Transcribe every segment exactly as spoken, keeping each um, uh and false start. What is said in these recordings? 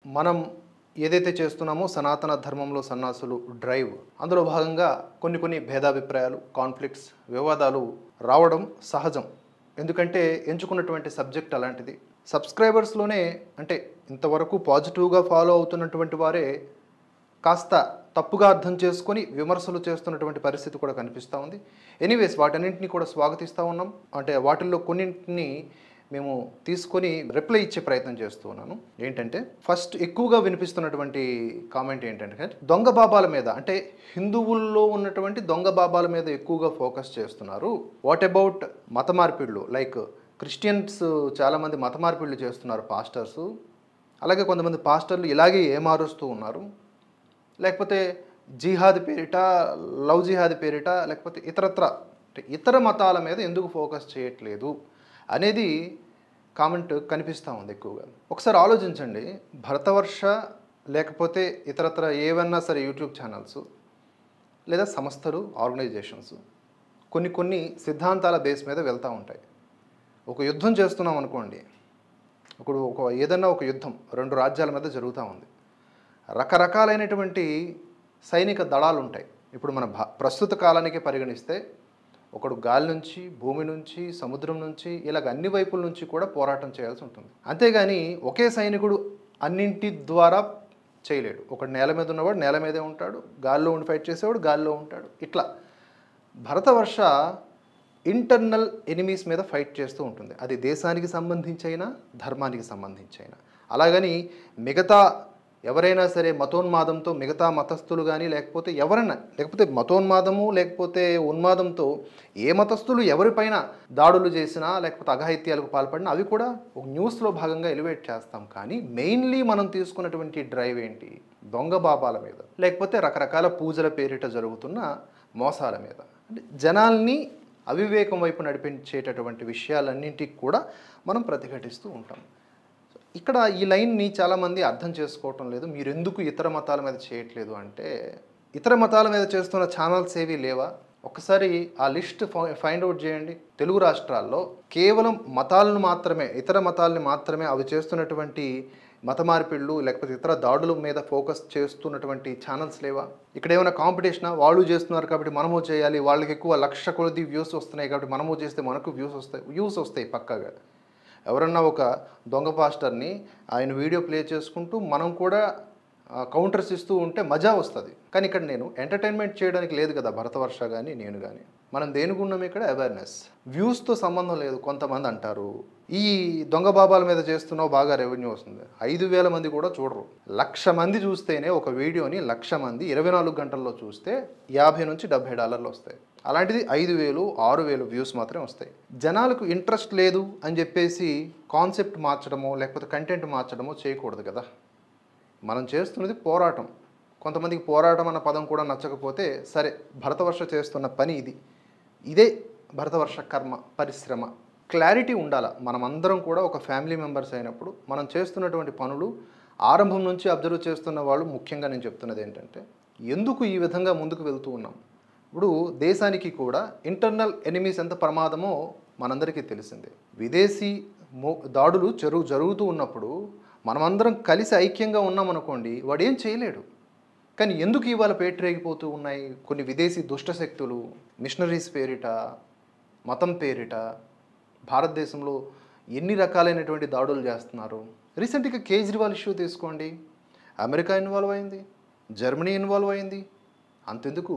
మనం ఏదైతే చేస్తున్నామో సనాతన ధర్మంలో సన్నాసులు డ్రైవ్ అందులో భాగంగా కొన్ని కొన్ని భేదాభిప్రాయాలు, కాన్ఫ్లిక్ట్స్, వివాదాలు రావడం సహజం. ఎందుకంటే ఎంచుకున్నటువంటి సబ్జెక్ట్ అలాంటిది. సబ్స్క్రైబర్స్లోనే అంటే ఇంతవరకు పాజిటివ్గా ఫాలో అవుతున్నటువంటి వారే కాస్త తప్పుగా అర్థం చేసుకొని విమర్శలు చేస్తున్నటువంటి పరిస్థితి కూడా కనిపిస్తూ ఉంది. ఎనీవేస్ వాటన్నింటినీ కూడా స్వాగతిస్తూ ఉన్నాం. అంటే వాటిల్లో కొన్నింటిని మేము తీసుకొని రిప్లై ఇచ్చే ప్రయత్నం చేస్తూ ఉన్నాను. ఏంటంటే ఫస్ట్ ఎక్కువగా వినిపిస్తున్నటువంటి కామెంట్ ఏంటంటే దొంగ బాబాల మీద, అంటే హిందువుల్లో ఉన్నటువంటి దొంగ బాబాల మీద ఎక్కువగా ఫోకస్ చేస్తున్నారు. వాట్ అబౌట్ మత మార్పిళ్ళు? లైక్ క్రిస్టియన్స్ చాలామంది మత మార్పిళ్ళు చేస్తున్నారు పాస్టర్సు, అలాగే కొంతమంది పాస్టర్లు ఇలాగే ఏమారుస్తూ ఉన్నారు. లేకపోతే జిహాద్ పేరిట, లవ్ జిహాద్ పేరిట, లేకపోతే ఇతరత్ర ఇతర మతాల మీద ఎందుకు ఫోకస్ చేయట్లేదు అనేది కామెంట్ కనిపిస్తూ ఉంది ఎక్కువగా. ఒకసారి ఆలోచించండి. భరతవర్ష లేకపోతే ఇతరత్ర ఏవన్నా సరే యూట్యూబ్ ఛానల్స్ లేదా సంస్థలు, ఆర్గనైజేషన్స్ కొన్ని కొన్ని సిద్ధాంతాల బేస్ మీద వెళ్తూ ఉంటాయి. ఒక యుద్ధం చేస్తున్నాం అనుకోండి, ఇప్పుడు ఒక ఏదన్నా ఒక యుద్ధం రెండు రాజ్యాల మీద జరుగుతూ ఉంది. రకరకాలైనటువంటి సైనిక దళాలు ఉంటాయి. ఇప్పుడు మన భా ప్రస్తుత కాలానికి పరిగణిస్తే ఒకడు గాలి నుంచి, భూమి నుంచి, సముద్రం నుంచి, ఇలాగ అన్ని వైపుల నుంచి కూడా పోరాటం చేయాల్సి ఉంటుంది. అంతేగాని ఒకే సైనికుడు అన్నింటి ద్వారా చేయలేడు. ఒకడు నేల మీద ఉన్నవాడు నేల మీదే ఉంటాడు, గాల్లో ఉండి ఫైట్ చేసేవాడు గాల్లో ఉంటాడు. ఇట్లా భరతవర్ష ఇంటర్నల్ ఎనిమీస్ మీద ఫైట్ చేస్తూ ఉంటుంది. అది దేశానికి సంబంధించైనా, ధర్మానికి సంబంధించైనా. అలాగని మిగతా ఎవరైనా సరే మతోన్మాదంతో, మిగతా మతస్థులు కానీ లేకపోతే ఎవరైనా, లేకపోతే మతోన్మాదము లేకపోతే ఉన్మాదంతో ఏ మతస్థులు ఎవరిపైన దాడులు చేసినా లేకపోతే అఘాయిత్యాలకు పాల్పడినా అవి కూడా ఒక న్యూస్లో భాగంగా ఎలివేట్ చేస్తాం. కానీ మెయిన్లీ మనం తీసుకున్నటువంటి డ్రైవ్ ఏంటి? దొంగ బాబాల మీద, లేకపోతే రకరకాల పూజల పేరిట జరుగుతున్న మోసాల మీద. అంటే జనాల్ని అవివేకం వైపు నడిపించేటటువంటి విషయాలన్నింటికి కూడా మనం ప్రతిఘటిస్తూ ఉంటాం. ఇక్కడ ఈ లైన్ని చాలామంది అర్థం చేసుకోవటం లేదు. మీరు ఎందుకు ఇతర మతాల మీద చేయట్లేదు అంటే, ఇతర మతాల మీద చేస్తున్న ఛానల్స్ ఏవి లేవా? ఒకసారి ఆ లిస్ట్ ఫైండ్ అవుట్ చేయండి. తెలుగు రాష్ట్రాల్లో కేవలం మతాలను మాత్రమే, ఇతర మతాలని మాత్రమే అవి చేస్తున్నటువంటి మత మార్పిళ్ళు లేకపోతే ఇతర దాడుల మీద ఫోకస్ చేస్తున్నటువంటి ఛానల్స్ లేవా? ఇక్కడ ఏమైనా కాంపిటీషనా? వాళ్ళు చేస్తున్నారు కాబట్టి మనము చేయాలి, వాళ్ళకి ఎక్కువ లక్ష కొలది వ్యూస్ వస్తున్నాయి కాబట్టి మనము చేస్తే మనకు వ్యూస్ వస్తాయి. వ్యూస్ వస్తాయి పక్కాగా. ఎవరన్నా ఒక దొంగ పాస్టర్ని ఆయన వీడియో ప్లే చేసుకుంటూ మనం కూడా కౌంటర్స్ ఇస్తూ ఉంటే మజా వస్తుంది. కానీ ఇక్కడ నేను ఎంటర్టైన్మెంట్ చేయడానికి లేదు కదా భరతవర్ష కానీ నేను కానీ. మనం దేనికి ఉన్నాం ఇక్కడ? అవేర్నెస్. వ్యూస్తో సంబంధం లేదు. కొంతమంది అంటారు ఈ దొంగ బాబాల మీద చేస్తున్నావు బాగా రెవెన్యూ వస్తుంది. ఐదు వేల మంది కూడా చూడరు. లక్ష మంది చూస్తేనే ఒక వీడియోని లక్ష మంది ఇరవై నాలుగు గంటల్లో చూస్తే యాభై నుంచి డెబ్బై డాలర్లు వస్తాయి. అలాంటిది ఐదు వేలు ఆరు వేలు వ్యూస్ మాత్రమే వస్తాయి. జనాలకు ఇంట్రెస్ట్ లేదు అని చెప్పేసి కాన్సెప్ట్ మార్చడమో లేకపోతే కంటెంట్ మార్చడమో చేయకూడదు కదా. మనం చేస్తున్నది పోరాటం. కొంతమందికి పోరాటం అన్న పదం కూడా నచ్చకపోతే సరే, భరతవర్ష చేస్తున్న పని ఇది, ఇదే భరతవర్ష కర్మ, పరిశ్రమ. క్లారిటీ ఉండాలి. మనమందరం కూడా ఒక ఫ్యామిలీ మెంబర్స్ అయినప్పుడు మనం చేస్తున్నటువంటి పనులు ఆరంభం నుంచి అబ్జర్వ్ చేస్తున్న వాళ్ళు ముఖ్యంగా నేను చెప్తున్నది ఏంటంటే, ఎందుకు ఈ విధంగా ముందుకు వెళ్తూ ఉన్నాం? ఇప్పుడు దేశానికి కూడా ఇంటర్నల్ ఎనిమీస్ ఎంత ప్రమాదమో మనందరికీ తెలిసిందే. విదేశీ మో దాడులు జరుగు జరుగుతూ ఉన్నప్పుడు మనమందరం కలిసి ఐక్యంగా ఉన్నామనుకోండి, వాడు ఏం చేయలేడు. కానీ ఎందుకు ఇవాళ పేటరేగిపోతూ ఉన్నాయి కొన్ని విదేశీ దుష్టశక్తులు? మిషనరీస్ పేరిట, మతం పేరిట భారతదేశంలో ఎన్ని రకాలైనటువంటి దాడులు చేస్తున్నారు. రీసెంట్గా కేజ్రీవాల్ ఇష్యూ తీసుకోండి. అమెరికా ఇన్వాల్వ్ అయింది, జర్మనీ ఇన్వాల్వ్ అయింది, అంతెందుకు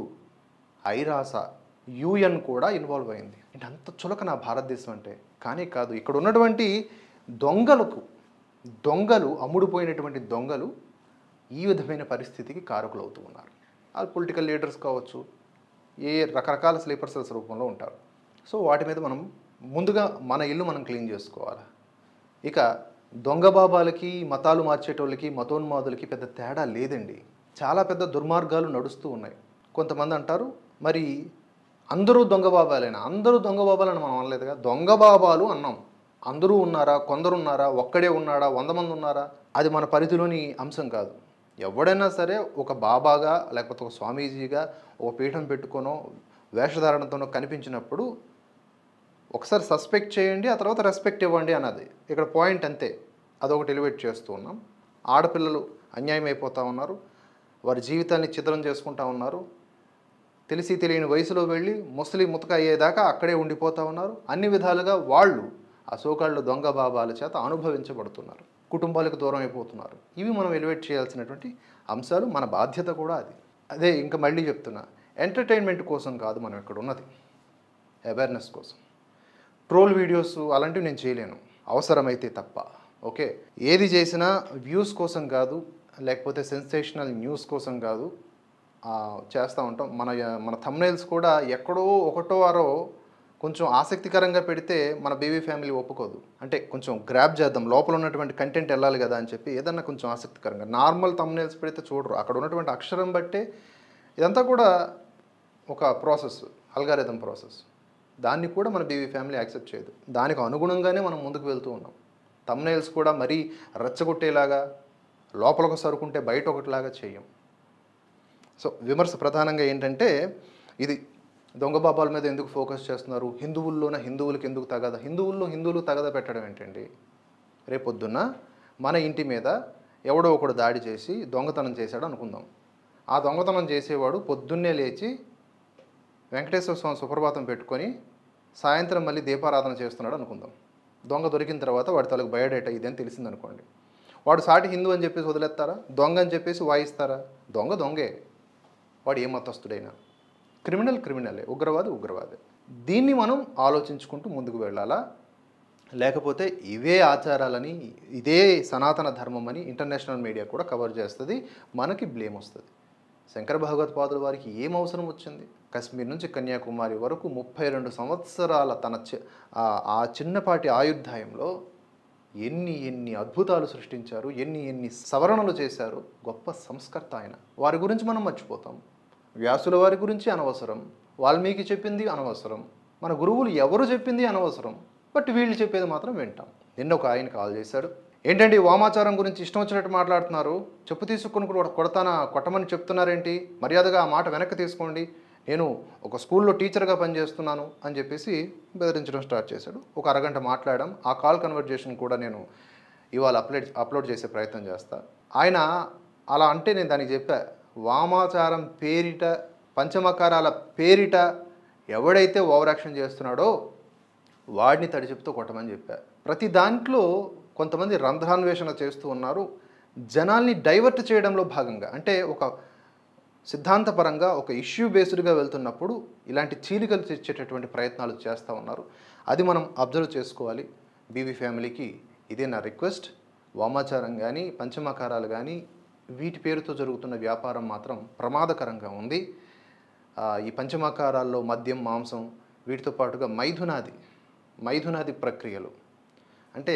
ఐరాస, యూఎన్ కూడా ఇన్వాల్వ్ అయింది. అంటే అంత చులక నా భారతదేశం అంటే. కానీ కాదు, ఇక్కడ ఉన్నటువంటి దొంగలకు, దొంగలు అమ్ముడుపోయినటువంటి దొంగలు ఈ విధమైన పరిస్థితికి కారకులు అవుతూ ఉన్నారు. ఆ పొలిటికల్ లీడర్స్ కావచ్చు, ఏ రకరకాల స్లీపర్ సెల్స్ రూపంలో ఉంటారు. సో వాటి మీద మనం ముందుగా మన ఇల్లు మనం క్లీన్ చేసుకోవాలి. ఇక దొంగ బాబాలకి, మతాలు మార్చేటోళ్ళకి, మతోన్మాదులకి పెద్ద తేడా లేదండి. చాలా పెద్ద దుర్మార్గాలు నడుస్తూ ఉన్నాయి. కొంతమంది అంటారు మరి అందరూ దొంగ బాబాలేనా? అందరూ దొంగ బాబాలని మనం అనలేదుగా. దొంగ బాబాలు అన్నాం. అందరూ ఉన్నారా, కొందరు ఉన్నారా, ఒక్కడే ఉన్నాడా, వంద మంది ఉన్నారా, అది మన పరిధిలోని అంశం కాదు. ఎవడైనా సరే ఒక బాబాగా లేకపోతే ఒక స్వామీజీగా ఒక పీఠం పెట్టుకోనో వేషధారణతోనో కనిపించినప్పుడు ఒకసారి సస్పెక్ట్ చేయండి, ఆ తర్వాత రెస్పెక్ట్ ఇవ్వండి అన్నది ఇక్కడ పాయింట్. అంతే, అదొకటి ఎలివేట్ చేస్తూ ఉన్నాం. ఆడపిల్లలు అన్యాయం అయిపోతూ ఉన్నారు, వారి జీవితాన్ని చిత్రం చేసుకుంటూ ఉన్నారు, తెలిసి తెలియని వయసులో వెళ్ళి ముసలి ముతక అయ్యేదాకా అక్కడే ఉండిపోతూ ఉన్నారు. అన్ని విధాలుగా వాళ్ళు ఆ సోకాళ్ళు దొంగ బాబాల చేత అనుభవించబడుతున్నారు, కుటుంబాలకు దూరం అయిపోతున్నారు. ఇవి మనం ఎలివేట్ చేయాల్సినటువంటి అంశాలు, మన బాధ్యత కూడా అది. అదే ఇంకా మళ్ళీ చెప్తున్నా, ఎంటర్టైన్మెంట్ కోసం కాదు మనం ఇక్కడ ఉన్నది, అవేర్నెస్ కోసం. ట్రోల్ వీడియోస్ అలాంటివి నేను చేయలేను అవసరమైతే తప్ప. ఓకే, ఏది చేసినా వ్యూస్ కోసం కాదు, లేకపోతే సెన్సేషనల్ న్యూస్ కోసం కాదు చేస్తూ ఉంటాం. మన మన థంబ్నెయిల్స్ కూడా ఎక్కడో ఒకటో వారో కొంచెం ఆసక్తికరంగా పెడితే మన బేబీ ఫ్యామిలీ ఒప్పుకోదు. అంటే కొంచెం గ్రాప్ చేద్దాం, లోపల ఉన్నటువంటి కంటెంట్ వెళ్ళాలి కదా అని చెప్పి ఏదన్నా కొంచెం ఆసక్తికరంగా నార్మల్ థంబ్నెయిల్స్ పెడితే చూడరు. అక్కడ ఉన్నటువంటి అక్షరం బట్టే ఇదంతా కూడా ఒక ప్రాసెస్, అల్గారిథం ప్రాసెస్. దాన్ని కూడా మన బేబీ ఫ్యామిలీ యాక్సెప్ట్ చేయదు. దానికి అనుగుణంగానే మనం ముందుకు వెళ్తూ ఉన్నాం. థంబ్నెయిల్స్ కూడా మరీ రెచ్చగొట్టేలాగా, లోపలకు సరుకుంటే బయట ఒకటిలాగా చేయం. సో విమర్శ ప్రధానంగా ఏంటంటే ఇది, దొంగ బాబాల మీద ఎందుకు ఫోకస్ చేస్తున్నారు, హిందువుల్లోన హిందువులకి ఎందుకు తగద, హిందువుల్లో హిందువులు తగద పెట్టడం ఏంటండి? రేపొద్దున్న మన ఇంటి మీద ఎవడో ఒకడు దాడి చేసి దొంగతనం చేశాడు అనుకుందాం. ఆ దొంగతనం చేసేవాడు పొద్దున్నే లేచి వెంకటేశ్వర స్వామి సుప్రభాతం పెట్టుకొని సాయంత్రం మళ్ళీ దీపారాధన చేస్తున్నాడు అనుకుందాం. దొంగ దొరికిన తర్వాత వాడి తలకు బయోడేటా ఇది అని తెలిసిందనుకోండి. వాడు సాటి హిందూ అని చెప్పేసి వదిలేస్తారా? దొంగ అని చెప్పేసి వాయిస్తారా? దొంగ దొంగే, వాడు ఏ మతస్థుడైనా. క్రిమినల్ క్రిమినలే, ఉగ్రవాది ఉగ్రవాదే. దీన్ని మనం ఆలోచించుకుంటూ ముందుకు వెళ్ళాలా? లేకపోతే ఇవే ఆచారాలని, ఇదే సనాతన ధర్మం అని ఇంటర్నేషనల్ మీడియా కూడా కవర్ చేస్తుంది, మనకి బ్లేమ్ వస్తుంది. శంకర భగవత్పాదుల వారికి ఏం అవసరం వచ్చింది? కశ్మీర్ నుంచి కన్యాకుమారి వరకు ముప్పై రెండు సంవత్సరాల తన ఆ చిన్నపాటి ఆయుర్దాయంలో ఎన్ని ఎన్ని అద్భుతాలు సృష్టించారు, ఎన్ని ఎన్ని సవరణలు చేశారు. గొప్ప సంస్కర్త ఆయన. వారి గురించి మనం మర్చిపోతాం. వ్యాసుల వారి గురించి అనవసరం, వాల్మీకి చెప్పింది అనవసరం, మన గురువులు ఎవరు చెప్పింది అనవసరం, బట్ వీళ్ళు చెప్పేది మాత్రం వింటాం. నిన్న ఒక ఆయన కాల్ చేశాడు, ఏంటండి వామాచారం గురించి ఇష్టం వచ్చినట్టు మాట్లాడుతున్నారు, చెప్పు తీసుకుని కూడా కొడతానా, కొట్టమని చెప్తున్నారేంటి, మర్యాదగా ఆ మాట వెనక్కి తీసుకోండి, నేను ఒక స్కూల్లో టీచర్గా పనిచేస్తున్నాను అని చెప్పేసి బెదిరించడం స్టార్ట్ చేశాడు. ఒక అరగంట మాట్లాడడం. ఆ కాల్ కన్వర్జేషన్ కూడా నేను ఇవాళ అప్లోడ్ అప్లోడ్ చేసే ప్రయత్నం చేస్తా. ఆయన అలా అంటే నేను దానికి చెప్పా, వామాచారం పేరిట, పంచమకారాల పేరిట ఎవడైతే ఓవర్ యాక్షన్ చేస్తున్నాడో వాడిని తడి చెప్తూ కొట్టమని చెప్పా. ప్రతి దాంట్లో కొంతమంది రంధ్రాన్వేషణ చేస్తూ ఉన్నారు, జనాల్ని డైవర్ట్ చేయడంలో భాగంగా. అంటే ఒక సిద్ధాంతపరంగా ఒక ఇష్యూ బేస్డ్గా వెళ్తున్నప్పుడు ఇలాంటి చీలికలు తెచ్చేటటువంటి ప్రయత్నాలు చేస్తూ ఉన్నారు. అది మనం అబ్జర్వ్ చేసుకోవాలి. బీవీ ఫ్యామిలీకి ఇదే నా రిక్వెస్ట్. వామాచారం కానీ, పంచమకారాలు కానీ, వీటి పేరుతో జరుగుతున్న వ్యాపారం మాత్రం ప్రమాదకరంగా ఉంది. ఈ పంచమకారాల్లో మద్యం, మాంసం, వీటితో పాటుగా మైథునాది మైథునాది ప్రక్రియలు, అంటే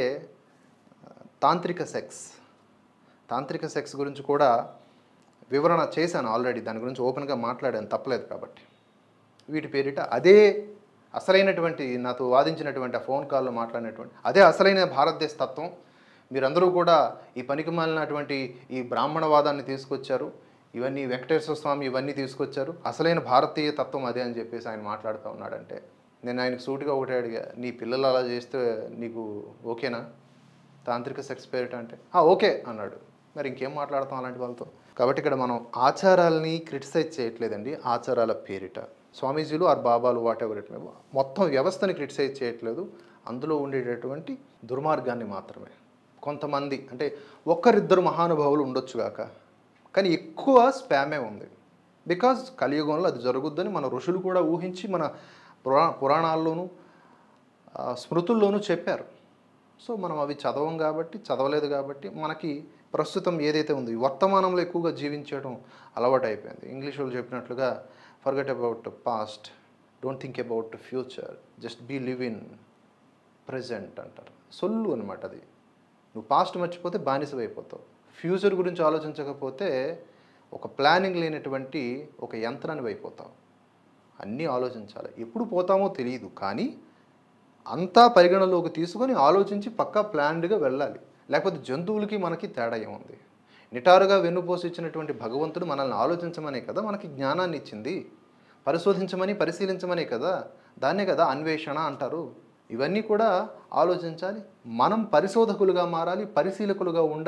తాంత్రిక సెక్స్ తాంత్రిక సెక్స్ గురించి కూడా వివరణ చేశాను ఆల్రెడీ. దాని గురించి ఓపెన్గా మాట్లాడాను, తప్పలేదు కాబట్టి. వీటి పేరిట అదే అసలైనటువంటి, నాతో వాదించినటువంటి ఆ ఫోన్ కాల్లో మాట్లాడినటువంటి అదే అసలైన భారతదేశ తత్వం. మీరందరూ కూడా ఈ పనికి మాలినటువంటి ఈ బ్రాహ్మణవాదాన్ని తీసుకొచ్చారు, ఇవన్నీ వెంకటేశ్వర స్వామి ఇవన్నీ తీసుకొచ్చారు, అసలైన భారతీయ తత్వం అదే అని చెప్పేసి ఆయన మాట్లాడుతూ ఉన్నాడంటే నేను ఆయనకు సూటిగా ఒకటే అడిగా, నీ పిల్లలు అలా చేస్తే నీకు ఓకేనా తాంత్రిక సెక్స్ పేరిట అంటే? ఓకే అన్నాడు. మరి ఇంకేం మాట్లాడతాం అలాంటి వాళ్ళతో? కాబట్టి ఇక్కడ మనం ఆచారాలని క్రిటిసైజ్ చేయట్లేదండి. ఆచారాల పేరిట స్వామీజీలు ఆర్ బాబాలు వాట్ ఎవర్ ఇట్ మే, మొత్తం వ్యవస్థని క్రిటిసైజ్ చేయట్లేదు, అందులో ఉండేటటువంటి దుర్మార్గాన్ని మాత్రమే. కొంతమంది అంటే ఒక్కరిద్దరు మహానుభావులు ఉండొచ్చుగాక, కానీ ఎక్కువ స్పామే ఉంది. బికాజ్ కలియుగంలో అది జరుగుద్దని మన ఋషులు కూడా ఊహించి మన పురా పురాణాల్లోనూ స్మృతుల్లోనూ చెప్పారు. సో మనం అవి చదవం కాబట్టి, చదవలేదు కాబట్టి మనకి ప్రస్తుతం ఏదైతే ఉంది వర్తమానంలో ఎక్కువగా జీవించడం అలవాటు అయిపోయింది. ఇంగ్లీష్ వాళ్ళు చెప్పినట్లుగా forget about past, don't think about future, just be live in present అంటారు. సొల్లు అనమాట అది. నువ్వు పాస్ట్ మర్చిపోతే బానిసమైపోతావు. ఫ్యూచర్ గురించి ఆలోచించకపోతే ఒక ప్లానింగ్ లేనటువంటి ఒక యంత్రాన్ని అయిపోతావు. అన్నీ ఆలోచించాలి. ఎప్పుడు పోతామో తెలియదు, కానీ అంతా పరిగణలోకి తీసుకొని ఆలోచించి పక్కా ప్లాన్డ్గా వెళ్ళాలి. లేకపోతే జంతువులకి మనకి తేడా ఏముంది? నిటారుగా వెన్నుపోసి ఇచ్చినటువంటి భగవంతుడు మనల్ని ఆలోచించమనే కదా మనకి జ్ఞానాన్ని ఇచ్చింది, పరిశోధించమని పరిశీలించమనే కదా, దాన్నే కదా అన్వేషణ అంటారు. ఇవన్నీ కూడా ఆలోచించాలి. మనం పరిశోధకులుగా మారాలి, పరిశీలకులుగా ఉండాలి.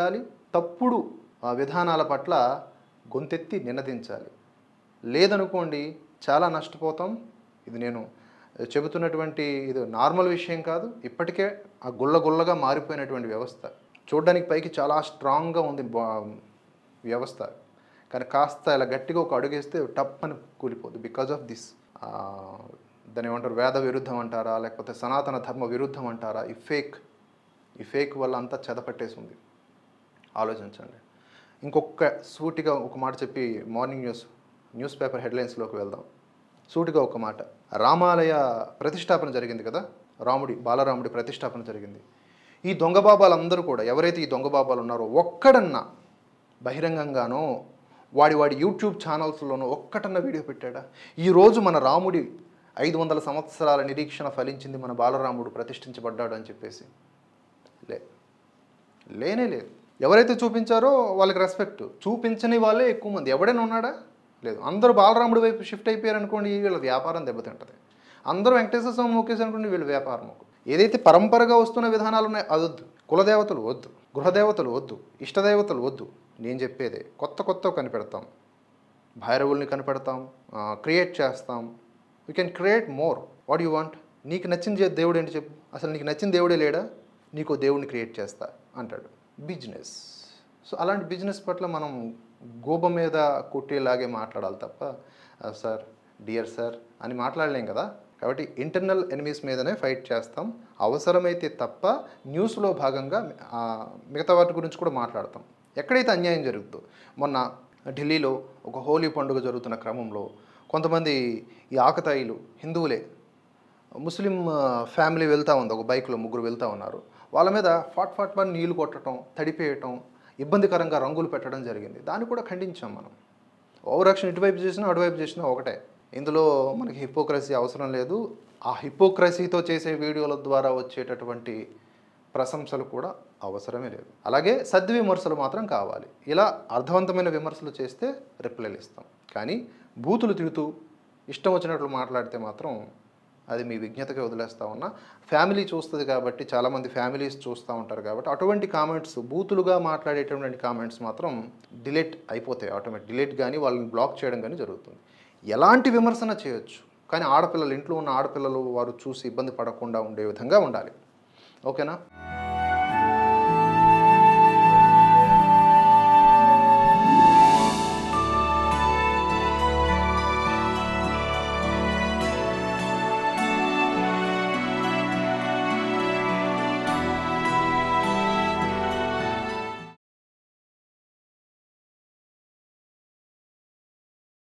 తప్పుడు ఆ, విధానాల పట్ల గొంతెత్తి నినదించాలి. లేదనుకోండి చాలా నష్టపోతాం. ఇది నేను చెబుతున్నటువంటి ఇది నార్మల్ విషయం కాదు. ఇప్పటికే ఆ గుల్ల గుల్లగా మారిపోయినటువంటి వ్యవస్థ. చూడ్డానికి పైకి చాలా స్ట్రాంగ్గా ఉంది బా వ్యవస్థ. కానీ కాస్త ఇలా గట్టిగా ఒక అడుగేస్తే టప్ అని కూలిపోద్ది. బికాజ్ ఆఫ్ దిస్ దాన్ని ఏమంటారు, వేద విరుద్ధం అంటారా, లేకపోతే సనాతన ధర్మ విరుద్ధం అంటారా, ఈ ఫేక్ ఈ ఫేక్ వల్ల అంతా చెదపట్టేసి ఉంది. ఆలోచించండి. ఇంకొక సూటిగా ఒక మాట చెప్పి మార్నింగ్ న్యూస్ న్యూస్ పేపర్ హెడ్లైన్స్లోకి వెళ్దాం. సూటిగా ఒక మాట. రామాలయ ప్రతిష్టాపన జరిగింది కదా, రాముడి బాలరాముడి ప్రతిష్టాపన జరిగింది. ఈ దొంగ బాబాలందరూ కూడా, ఎవరైతే ఈ దొంగ బాబాలు ఉన్నారో ఒక్కడన్నా బహిరంగంగానో వాడి వాడి యూట్యూబ్ ఛానల్స్లోనో ఒక్కటన్నా వీడియో పెట్టాడా? ఈరోజు మన రాముడి ఐదు వందల సంవత్సరాల నిరీక్షణ ఫలించింది, మన బాలరాముడు ప్రతిష్ఠించబడ్డాడు అని చెప్పేసి లే లేనే లేదు. ఎవరైతే చూపించారో వాళ్ళకి రెస్పెక్ట్, చూపించని వాళ్ళే ఎక్కువ మంది. ఎవడైనా ఉన్నాడా? లేదు. అందరూ బాలరాముడి వైపు షిఫ్ట్ అయిపోయారు అనుకోండి, వీళ్ళ వ్యాపారం దెబ్బతింటుంది. అందరూ వెంకటేశ్వర స్వామి మొక్కేసి అనుకోండి, వీళ్ళ వ్యాపారం. ఏదైతే పరంపరగా వస్తున్న విధానాలు ఉన్నాయో అది వద్దు. కులదేవతలు వద్దు, గృహదేవతలు వద్దు, ఇష్టదేవతలు వద్దు. నేను చెప్పేదే కొత్త కొత్త కనిపెడతాం. భైరవుల్ని కనిపెడతాం, క్రియేట్ చేస్తాం. You can create more. What you want? నీకు నచ్చిన దేవుడు ఏంటి చెప్పు. అసలు నీకు నచ్చిన దేవుడే లేడా? నీకు దేవుడిని క్రియేట్ చేస్తా అంటాడు. బిజినెస్. సో అలాంటి బిజినెస్ పట్ల మనం గోబ మీద కొట్టేలాగే మాట్లాడాలి తప్ప సార్, డియర్ సార్ అని మాట్లాడలేం కదా. కాబట్టి ఇంటర్నల్ ఎనిమీస్ మీదనే ఫైట్ చేస్తాం. అవసరమైతే తప్ప న్యూస్లో భాగంగా మిగతా వాటి గురించి కూడా మాట్లాడతాం. ఎక్కడైతే అన్యాయం జరుగుతుందో, మొన్న ఢిల్లీలో ఒక హోలీ పండుగ జరుగుతున్న క్రమంలో కొంతమంది ఈ ఆకతాయిలు హిందువులే, ముస్లిం ఫ్యామిలీ వెళ్తూ ఉంది, ఒక బైక్లో ముగ్గురు వెళ్తూ ఉన్నారు. వాళ్ళ మీద ఫాట్ ఫాట్ పని నీళ్లు కొట్టడం, తడిపేయటం, ఇబ్బందికరంగా రంగులు పెట్టడం జరిగింది. దాన్ని కూడా ఖండించాం మనం. ఓవర్ యాక్షన్ ఇటువైపు చేసినా అటువైపు చేసినా ఒకటే. ఇందులో మనకి హిపోక్రసీ అవసరం లేదు. ఆ హిపోక్రసీతో చేసే వీడియోల ద్వారా వచ్చేటటువంటి ప్రశంసలు కూడా అవసరమే లేదు. అలాగే సద్విమర్శలు మాత్రం కావాలి. ఇలా అర్థవంతమైన విమర్శలు చేస్తే రిప్లైలు ఇస్తాం. కానీ బూతులు తిడుతూ ఇష్టం వచ్చినట్లు మాట్లాడితే మాత్రం అది మీ విజ్ఞతగా వదిలేస్తూ ఉన్నా. ఫ్యామిలీ చూస్తుంది కాబట్టి, చాలామంది ఫ్యామిలీస్ చూస్తూ ఉంటారు కాబట్టి అటువంటి కామెంట్స్, బూతులుగా మాట్లాడేటటువంటి కామెంట్స్ మాత్రం డిలీట్ అయిపోతాయి. ఆటోమేటిక్ డిలీట్ కానీ వాళ్ళని బ్లాక్ చేయడం కానీ జరుగుతుంది. ఎలాంటి విమర్శన చేయొచ్చు, కానీ ఆడపిల్లలు, ఇంట్లో ఉన్న ఆడపిల్లలు వారు చూసి ఇబ్బంది పడకుండా ఉండే విధంగా ఉండాలి. ఓకేనా?